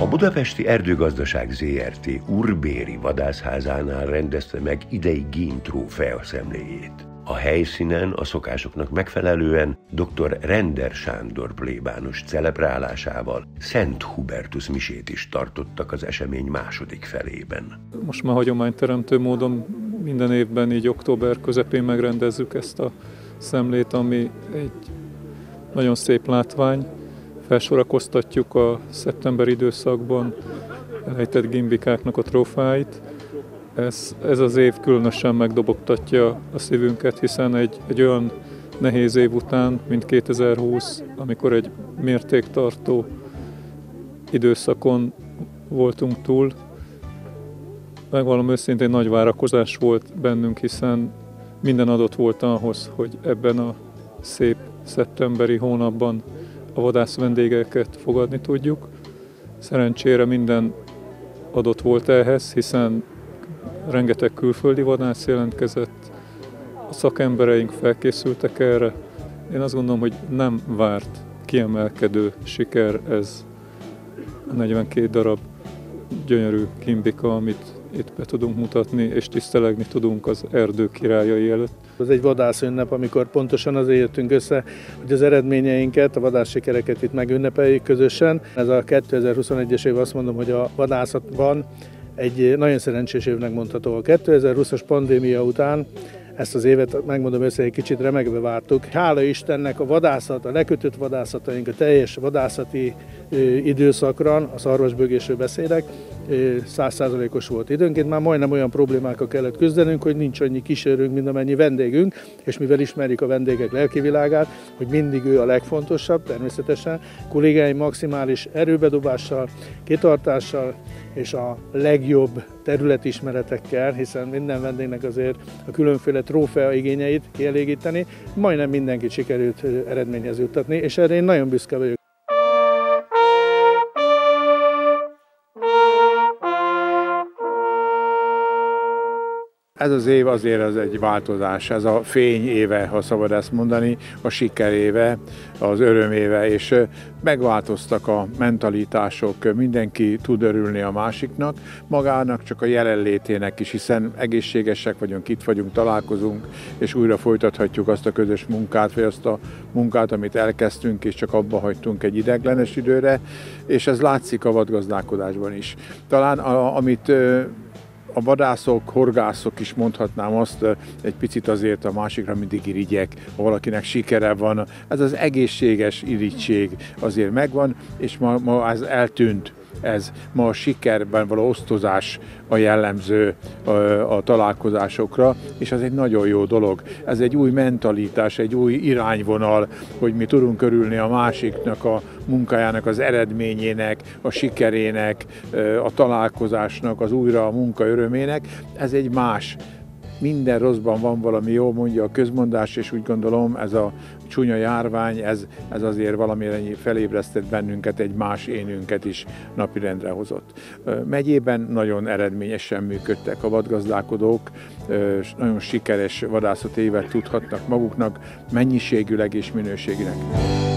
A Budapesti Erdőgazdaság Zrt. Urbéri vadászházánál rendezte meg idei Gím-trófea szemléjét. A helyszínen a szokásoknak megfelelően dr. Render Sándor plébános celebrálásával Szent Hubertus misét is tartottak az esemény második felében. Most már hagyományteremtő módon minden évben így október közepén megrendezzük ezt a szemlét, ami egy nagyon szép látvány. Felsorakoztatjuk a szeptemberi időszakban elejtett gimbikáknak a trófáit. Ez az év különösen megdobogtatja a szívünket, hiszen egy olyan nehéz év után, mint 2020, amikor egy mértéktartó időszakon voltunk túl, megvallom őszintén, nagy várakozás volt bennünk, hiszen minden adott volt ahhoz, hogy ebben a szép szeptemberi hónapban a vadász vendégeket fogadni tudjuk. Szerencsére minden adott volt ehhez, hiszen rengeteg külföldi vadász jelentkezett, a szakembereink felkészültek erre. Én azt gondolom, hogy nem várt kiemelkedő siker ez a 42 darab gyönyörű gimbika, amit itt be tudunk mutatni, és tisztelegni tudunk az erdő királyai előtt. Ez egy vadászünnep, amikor pontosan azért jöttünk össze, hogy az eredményeinket, a vadászsikereket itt megünnepeljük közösen. Ez a 2021-es év, azt mondom, hogy a vadászatban egy nagyon szerencsés évnek mondható. A 2020-as pandémia után ezt az évet, megmondom össze, egy kicsit remegve vártuk. Hála Istennek a vadászat, a lekötött vadászataink, a teljes vadászati időszakra, a szarvasbőgésről beszélek, 100%-os volt. Időnként már majdnem olyan problémákkal kellett küzdenünk, hogy nincs annyi kísérőnk, mint amennyi vendégünk, és mivel ismerjük a vendégek lelkivilágát, hogy mindig ő a legfontosabb, természetesen, kollégáim maximális erőbedobással, kitartással és a legjobb területismeretekkel, hiszen minden vendégnek azért a különféle trófea igényeit kielégíteni, majdnem mindenkit sikerült eredményhez juttatni, és erre én nagyon büszke vagyok. Ez az év azért az egy változás, ez a fény éve, ha szabad ezt mondani, a siker éve, az öröm éve, és megváltoztak a mentalitások, mindenki tud örülni a másiknak, magának csak a jelenlétének is, hiszen egészségesek vagyunk, itt vagyunk, találkozunk, és újra folytathatjuk azt a közös munkát, vagy azt a munkát, amit elkezdtünk, és csak abba hagytunk egy ideiglenes időre, és ez látszik a vadgazdálkodásban is. Talán amit a vadászok, horgászok is mondhatnám azt, egy picit azért a másikra mindig irigyek, ha valakinek sikere van. Ez az egészséges irigység azért megvan, és ma ez eltűnt. Ma a sikerben való osztozás a jellemző a találkozásokra, és ez egy nagyon jó dolog. Ez egy új mentalitás, egy új irányvonal, hogy mi tudunk örülni a másiknak, a munkájának, az eredményének, a sikerének, a találkozásnak, az újra a munka örömének. Ez egy más. Minden rosszban van valami jó, mondja a közmondás, és úgy gondolom ez a csúnya járvány, ez azért valamire felébresztett bennünket, egy más énünket is napirendre hozott. Megyében nagyon eredményesen működtek a vadgazdálkodók, nagyon sikeres vadászati évet tudhatnak maguknak, mennyiségűleg és minőségileg.